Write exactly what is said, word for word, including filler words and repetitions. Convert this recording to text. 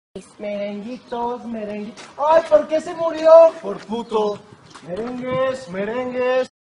Merenguitos, merenguitos. ¡Ay, ¿por qué se murió? Por puto. Merengues, merengues.